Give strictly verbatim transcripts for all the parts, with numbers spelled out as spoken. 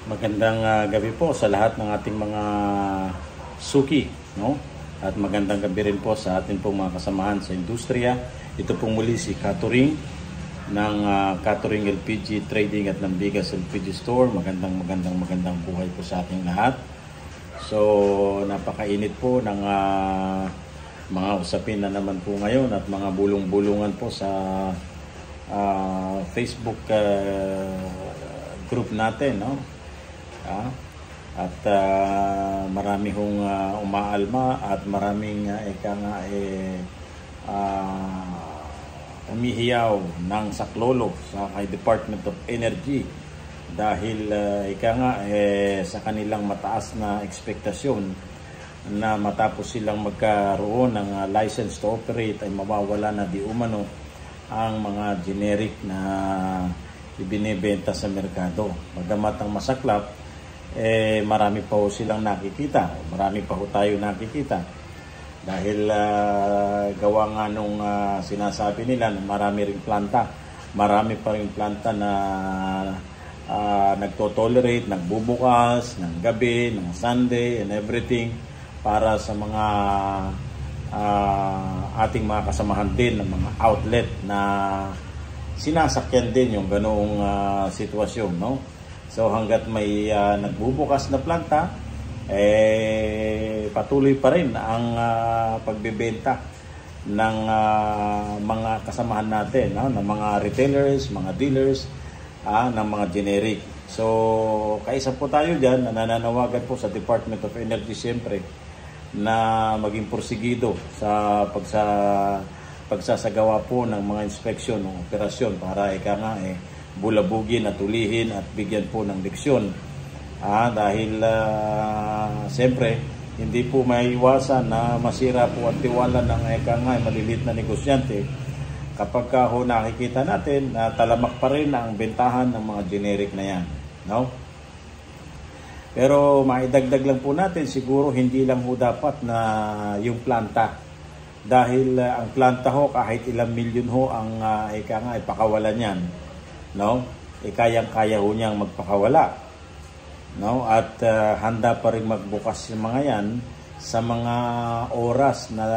Magandang uh, gabi po sa lahat ng ating mga suki, no? At magandang gabi rin po sa ating pong mga kasamahan sa industriya. Ito pong muli si Katuring ng uh, Katuring L P G Trading at Lambigas L P G Store. Magandang magandang magandang buhay po sa ating lahat. So, napakainit po ng uh, mga usapin na naman po ngayon at mga bulong-bulungan po sa uh, Facebook uh, group natin, no? Ah, at uh, marami hong uh, umaalma at maraming uh, eka nga eh, uh, umihiyaw ng saklolo sa kay Department of Energy dahil uh, eka nga eh, sa kanilang mataas na ekspektasyon na matapos silang magkaroon ng uh, license to operate ay mawawala na di umano ang mga generic na ibinebenta sa merkado. Bagamat ang masaklap, eh marami pa ho silang nakikita, marami pa ho tayo nakikita dahil uh, gawa nga nung uh, sinasabi nila na marami ring planta, marami pa ring planta na uh, nagto-tolerate, nagbubukas ng gabi, ng Sunday and everything para sa mga uh, ating mga kasamahan din ng mga outlet na sinasakyan din yung ganoong uh, sitwasyon, no? So hanggat may uh, nagbubukas na planta, eh patuloy pa rin ang uh, pagbebenta ng uh, mga kasamahan natin, no? Ng mga retailers, mga dealers, uh, ng mga generic. So kaisa po tayo diyan na nananawagan po sa Department of Energy siyempre na maging porsigido sa pagsa pagsasagawa po ng mga inspeksyon ng operasyon para ika nga eh bulabugin at tulihin at bigyan po ng leksyon. Ah, dahil uh, siyempre hindi po maiwasan na masira po ang tiwala ng ika nga eh, maliliit na negosyante kapag ka ho nakikita natin na talamak pa rin ang bentahan ng mga generic na yan, no? Pero maidagdag lang po natin, siguro hindi lang ho dapat na yung planta. Dahil uh, ang planta ho, kahit ilang milyon ho ang uh, ika nga, ipakawalan yan, no? E kayang-kaya ho niyang magpakawala, no? At uh, handa pa rin magbukas yung mga yan sa mga oras na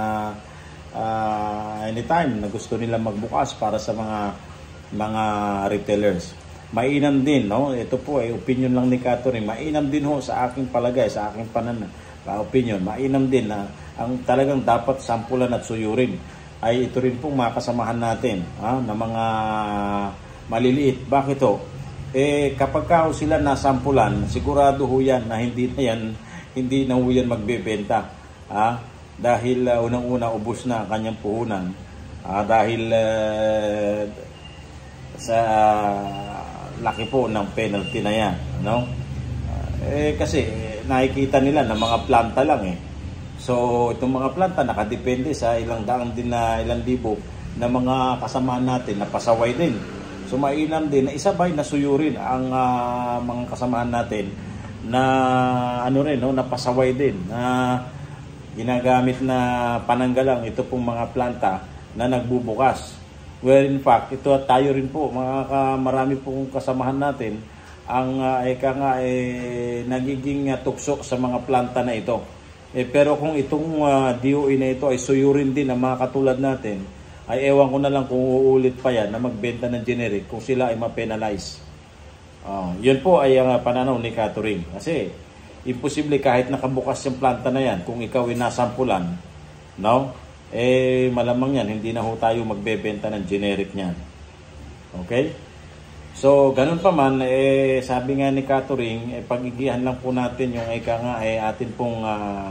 uh, anytime na gusto nila magbukas para sa mga mga retailers. Mainam din, no? Ito po ay eh, opinion lang ni Katuring. Mainam din ho sa aking palagay, sa aking panan, uh, opinion. Mainam din na ang talagang dapat sampulan at suyurin ay ito rin pong mga kasamahan natin, ha, na mga maliliit. Bakit ho? Eh kapag ka sila nasampulan, sigurado ho yan na hindi na yan, hindi na ho yan magbebenta, ha? Dahil uh, unang-una ubos na ang kanyang puhunan, ha? Dahil uh, sa uh, laki po ng penalty na yan, no? Uh, eh kasi eh, nakikita nila na mga planta lang eh. So itong mga planta nakadepende sa ilang daang din na ilang libo na mga kasamaan natin na pasaway din. So mainam din na isabay na suyurin ang uh, mga kasamaan natin na ano rin, no, na pasaway din na ginagamit na pananggalang ito pong mga planta na nagbubukas. Where in fact, ito tayo rin po, mga ka, marami pong kasamahan natin ang uh, eka nga eh, nagiging uh, tukso sa mga planta na ito. Eh, pero kung itong uh, D O E na ito ay suyurin din ng mga katulad natin, ay ewan ko na lang kung uulit pa yan na magbenta ng generic kung sila ay ma-penalize. Uh, yun po ay ang uh, pananaw ni Katuring. Kasi imposible kahit nakabukas yung planta na yan, kung ikaw ay nasampulan, no? Eh malamang yan, hindi na ho tayo magbebenta ng generic niyan. Okay? So, ganun pa man, eh, sabi nga ni Katuring, eh, pagigihan lang po natin yung ika nga, eh, atin pong uh,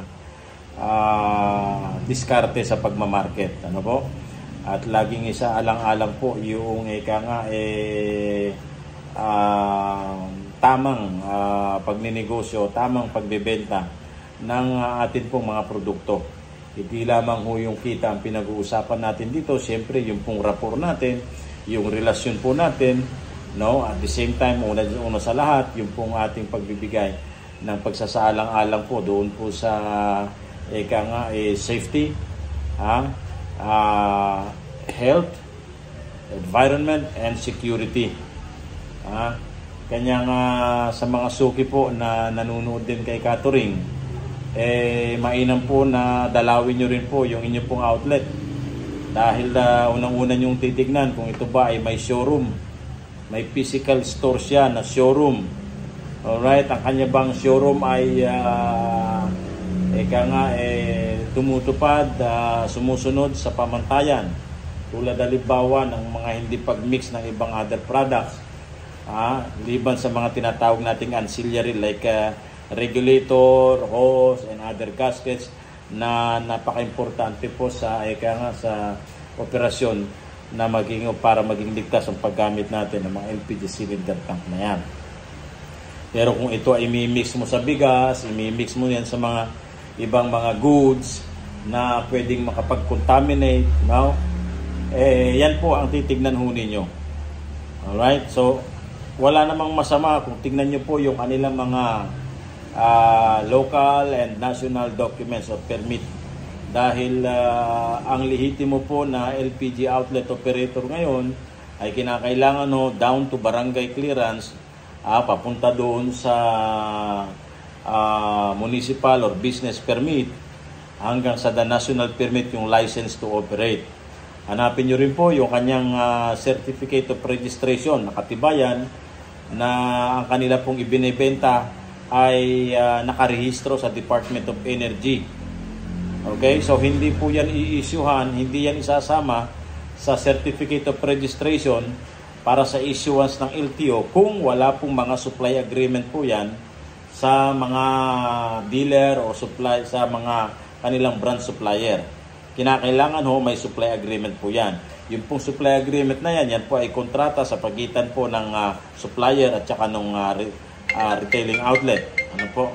uh, diskarte sa pagmamarket. Ano po? At laging isa alang-alang po yung ika nga, eh, uh, tamang uh, pagninegosyo, tamang pagbebenta ng uh, atin pong mga produkto. Hindi lamang ho yung kita ang pinag-uusapan natin dito. Siyempre, yung pong rapport natin, yung relasyon po natin, no? At the same time, una, una sa lahat, yung pong ating pagbibigay ng pagsasaalang-alang po doon po sa eka nga, eh, safety, ha? Uh, health, environment, and security. Ha? kanyang uh, sa mga suki po na nanonood din kay Catering, eh mainam po na dalawin nyo rin po yung inyo pong outlet. Dahil uh, unang-una nyong titignan kung ito ba ay may showroom, may physical store siya na showroom. Alright, ang kanya bang showroom ay uh, eka nga eh, tumutupad, uh, sumusunod sa pamantayan, tulad halimbawa ng mga hindi pag-mix ng ibang other products, ah, liban sa mga tinatawag nating ancillary like uh, regulator, hose, and other gaskets na napaka-importante po sa eka nga sa operasyon na maging para maging ligtas ang paggamit natin ng mga L P G cylinder tank na yan. Pero kung ito ay imimix mo sa bigas, imimix mo yan sa mga ibang mga goods na pwedeng makapag-contaminate, no? Eh, yan po ang titignan ho ninyo. Alright? So, wala namang masama kung tignan nyo po yung kanilang mga uh, local and national documents of permit. Dahil uh, ang lehitimo po na L P G outlet operator ngayon ay kinakailangan no, down to barangay clearance, ah, papunta doon sa uh, municipal or business permit hanggang sa the national permit, yung license to operate. Hanapin nyo rin po yung kanyang uh, certificate of registration, nakatibayan na ang kanila pong ibinibenta ay uh, nakarehistro sa Department of Energy. Okay, so hindi po yan i-issuehan, hindi yan isasama sa certificate of registration para sa issuance ng L T O kung wala pong mga supply agreement po yan sa mga dealer o supply sa mga kanilang brand supplier. Kinakailangan ho may supply agreement po yan. Yung pong supply agreement na yan, yan po ay kontrata sa pagitan po ng uh, supplier at saka ng uh, re, uh, retailing outlet. Ano po?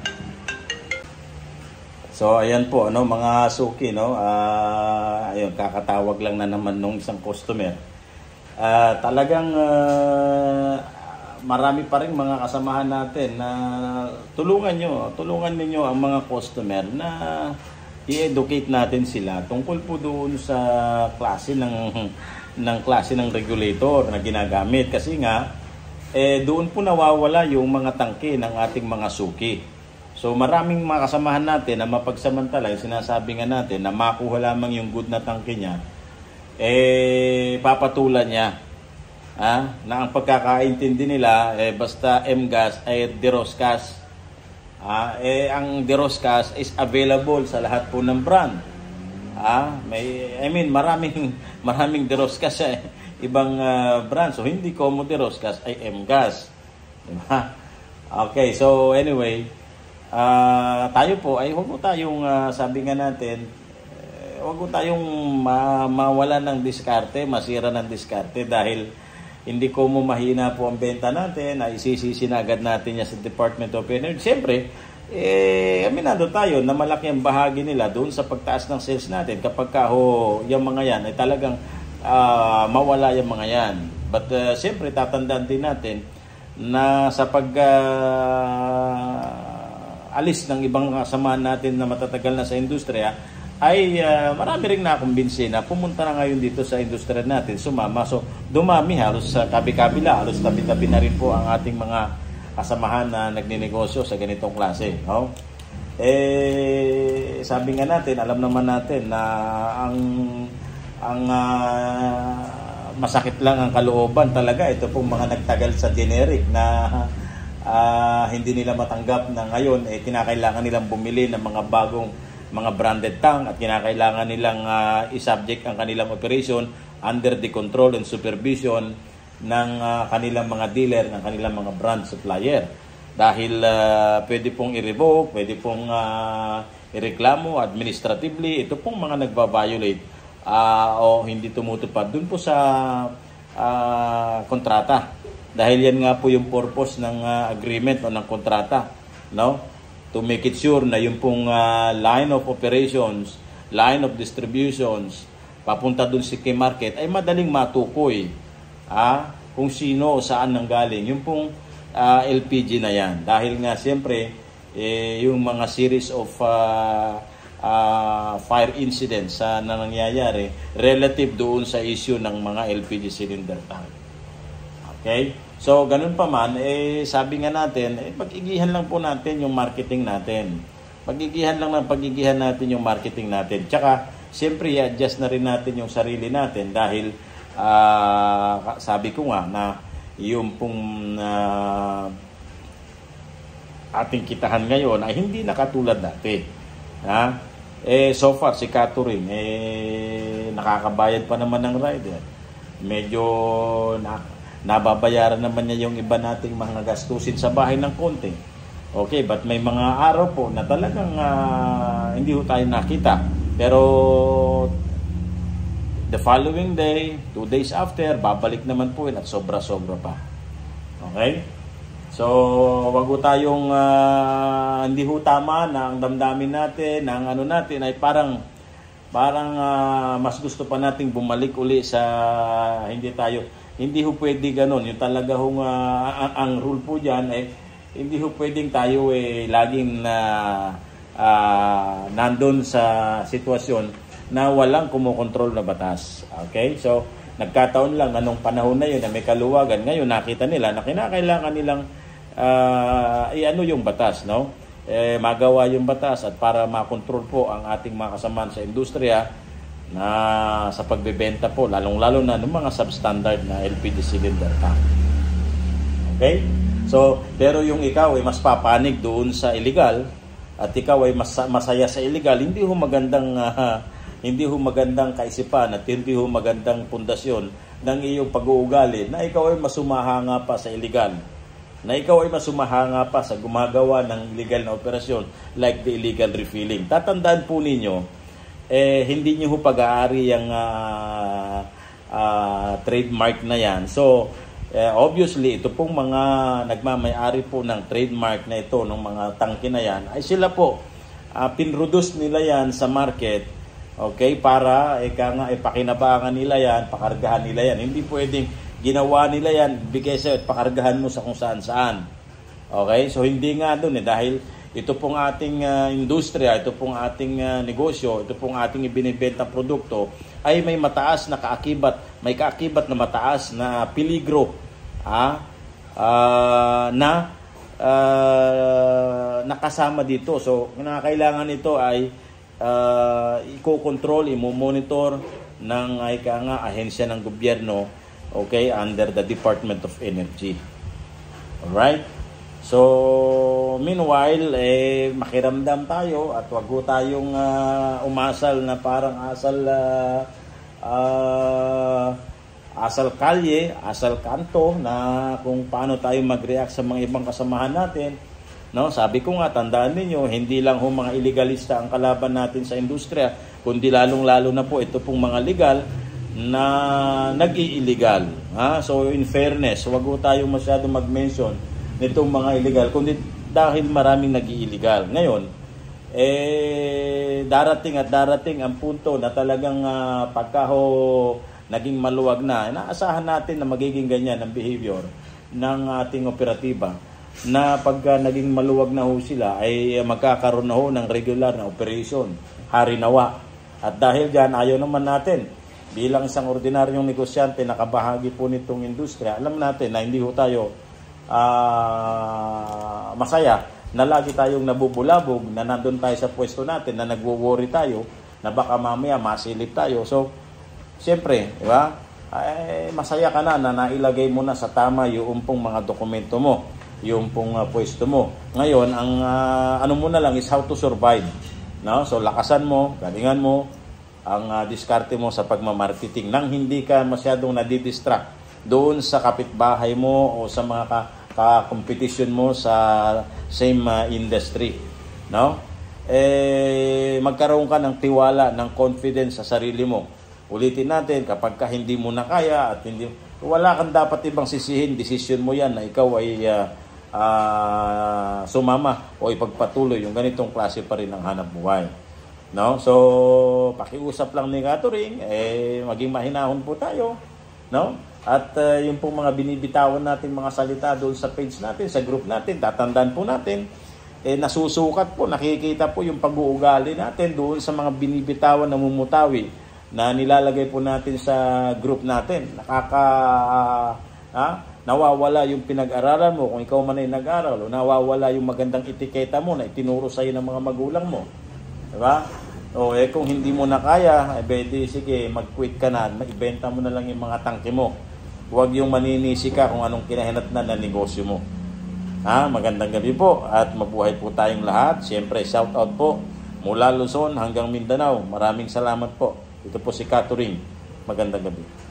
So ayan po, ano, mga suki, no? Uh, ayun, kakatawag lang na naman nung isang customer. Uh, talagang uh, marami pa rin mga kasamahan natin na tulungan nyo, tulungan ninyo ang mga customer na i-educate natin sila tungkol po doon sa klase ng, ng klase ng regulator na ginagamit. Kasi nga, eh, doon po nawawala yung mga tangke ng ating mga suki. So maraming mga kasamahan natin na mapagsamantala, yung sinasabi nga natin na makuha lamang yung good na tangke niya, eh papatulan niya, ah, na ang pagkakaintindi nila eh basta M-gas ay Deroscas, ah, eh ang Deroscas is available sa lahat po ng brand, ah, may I mean maraming maraming Deroscas eh, ibang uh, brand, so hindi como Deroscas ay M-gas, diba? Okay, so anyway, uh, tayo po ay huwag mo tayong uh, sabi nga natin, huwag ko tayong ma mawala ng diskarte, masira ng diskarte dahil hindi ko mo mahina po ang benta natin, ay isisisi na agad natin yan sa Department of Energy. Siyempre, eh, aminado tayo na malaki ang bahagi nila doon sa pagtaas ng sales natin kapag ka ho, yung mga yan ay talagang uh, mawala yung mga yan. But uh, siyempre, tatandaan din natin na sa pag uh, alis ng ibang kasamahan natin na matatagal na sa industriya, ay uh, marami rin nakumbinsi na pumunta na ngayon dito sa industriya natin, sumama. So dumami halos sa kabi-kabila, halos tabi-tabi na rin po ang ating mga kasamahan na nagninegosyo sa ganitong klase, no? Eh sabi nga natin, alam naman natin na ang ang uh, masakit lang ang kalooban talaga ito pong mga nagtagal sa generic na uh, hindi nila matanggap na ngayon eh kinakailangan nilang bumili ng mga bagong mga branded tank at kinakailangan nilang uh, i-subject ang kanilang operation under the control and supervision ng uh, kanilang mga dealer, ng kanilang mga brand supplier. Dahil uh, pwede pong i-revoke, pwede pong uh, i-reklamo administratively, ito pong mga nagbabiolate uh, o hindi tumutupad dun po sa uh, kontrata. Dahil yan nga po yung purpose ng uh, agreement o ng kontrata, no? To make it sure na yung pong uh, line of operations, line of distributions, papunta dun si key market ay madaling matukoy, ah, kung sino o saan nanggaling yung pong uh, L P G na yan. Dahil nga siyempre, eh, yung mga series of uh, uh, fire incidents uh, na nangyayari relative doon sa issue ng mga L P G cylinder tank. Okay? So, ganun pa man, eh, sabi nga natin, eh, pag-igihan lang po natin yung marketing natin. Pag-igihan lang ng pag-igihan natin yung marketing natin. Tsaka, siyempre, i-adjust na rin natin yung sarili natin dahil, uh, sabi ko nga na yung pong uh, ating kitahan ngayon ay hindi nakatulad dati. Ha? Eh, so far, si Catherine, eh, nakakabayad pa naman ng rider. Medyo na, nababayaran naman niya yung iba nating mga gastusin sa bahay ng konti. Okay, but may mga araw po na talagang uh, hindi ho tayo nakita. Pero the following day, two days after, babalik naman po yun at sobra-sobra pa. Okay? So, wag ho tayong uh, hindi ho tama na ang damdamin natin, na ang ano natin ay parang parang uh, mas gusto pa nating bumalik uli sa hindi tayo. Hindi ho pwede ganoon. Yung talaga hong uh, ang, ang rule po diyan ay hindi ho pwedeng tayo eh laging na uh, uh, nandun sa sitwasyon na walang kumokontrol na batas. Okay? So, nagkataon lang anong panahon na yun na may kaluwagan. Ngayon nakita nila na kinakailangan nilang uh, i-ano yung batas, no? Eh, magawa yung batas at para makontrol po ang ating mga kasamaan sa industriya na sa pagbebenta po, lalong-lalo na ng mga substandard na L P G cylinder tank. Okay? So, pero yung ikaw ay mas papanig doon sa illegal at ikaw ay mas, masaya sa illegal, hindi ho magandang uh, hindi ho magandang kaisipan at hindi ho magandang pundasyon ng iyong pag-uugali na ikaw ay masumahanga pa sa illegal. Na ikaw ay masumahanga pa sa gumagawa ng illegal na operasyon like the illegal refilling. Tatandaan po ninyo, eh, hindi nyo ho pag-aari yung uh, uh, trademark na yan. So, eh, obviously, ito pong mga nagmamay-ari po ng trademark na ito, ng mga tangke na yan, ay sila po, uh, pinroduce nila yan sa market. Okay, para ika nga ipakinabangan nila yan, pakargahan nila yan. Hindi pwedeng ginawa nila yan, bigay sa'yo at pakargahan mo sa kung saan-saan. Okay, so hindi nga doon eh, dahil ito pong ating uh, industriya, ito pong ating uh, negosyo, ito pong ating ibinibenta produkto, ay may mataas na kaakibat, may kaakibat na mataas na peligro, ah, uh, na uh, nakasama dito. So, kailangan ito ay Uh, i-control, i-monitor ng ay ka nga ahensya ng gobyerno, okay, under the Department of Energy. Alright? So, meanwhile, eh, makiramdam tayo at wag ho tayong uh, umasal na parang asal uh, uh, asal kalye, asal kanto na kung paano tayo mag-react sa mga ibang kasamahan natin. No, sabi ko nga, tandaan niyo, hindi lang ho mga illegalista ang kalaban natin sa industriya, kundi lalong-lalo na po ito pong mga legal na nag-i-illegal. Ha? So in fairness, wag ho tayo masyadong mag-mention nitong mga illegal, kundi dahil maraming nag-i-illegal. Ngayon, eh darating at darating ang punto na talagang uh, pagka ho naging maluwag na, inaasahan natin na magiging ganyan ang behavior ng ating operatiba, na pagka naging maluwag na ho sila ay magkakaroon na ho ng regular na operation, harinawa. At dahil dyan, ayaw naman natin bilang isang ordinaryong negosyante na kabahagi po nitong industriya, alam natin na hindi ho tayo uh, masaya na lagi tayong nabubulabog, na nandun tayo sa pwesto natin, na nagwo-worry tayo na baka mamaya masilip tayo. So, siyempre, di ba? Ay, masaya ka na na nailagay mo na sa tama yung pong mga dokumento mo, yung pong uh, pwesto mo. Ngayon, ang uh, ano mo na lang is how to survive. No? So, lakasan mo, galingan mo, ang uh, diskarte mo sa pagmamarketing nang hindi ka masyadong nadidistract doon sa kapitbahay mo o sa mga ka-competition mo sa same uh, industry. No? Eh, magkaroon ka ng tiwala, ng confidence sa sarili mo. Ulitin natin, kapag ka hindi mo na kaya at hindi, wala kang dapat ibang sisihin, decision mo yan na ikaw ay uh, Uh, sumama o ipagpatuloy yung ganitong klase pa rin ng hanap buhay. No? So, pakiusap lang ni Catherine, eh, maging mahinahon po tayo. No? At uh, yung pong mga binibitawan natin mga salita doon sa page natin, sa group natin, tatandaan po natin, eh, nasusukat po, nakikita po yung pag-uugali natin doon sa mga binibitawan na mumutawi na nilalagay po natin sa group natin. Nakaka... Uh, ha? nawawala yung pinag-aralan mo, kung ikaw man ay nag-aral, o nawawala yung magandang etiketa mo na itinuro sa'yo ng mga magulang mo. Diba? O eh kung hindi mo na kaya, eh bedi, sige, mag-quit ka na, ibenta mo na lang yung mga tangke mo. Huwag yung maninisi ka kung anong kinahinatnan na negosyo mo. Ha? Magandang gabi po at mabuhay po tayong lahat. Siyempre, shout out po mula Luzon hanggang Mindanao. Maraming salamat po. Ito po si Catherine. Magandang gabi.